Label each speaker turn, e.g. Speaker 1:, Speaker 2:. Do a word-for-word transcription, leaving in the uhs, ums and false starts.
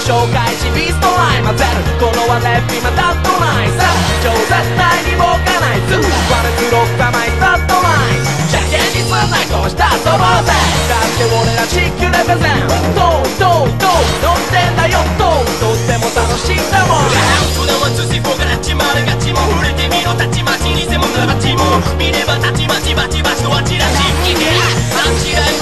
Speaker 1: 紹介しビーストライン混ぜるこのはレッピまたとないさ上絶対に動かないズワルツロッカマイスタートラインじゃ現実ないこうしたそぼうぜだって俺ら地球レペゼンどうどうどう乗ってんだよどうとっても楽しいんだもん
Speaker 2: それは通信簿からちまるがちも触れてみろたちまち偽物がちも見ればたちまちバチバチとはチラシ聞けあちら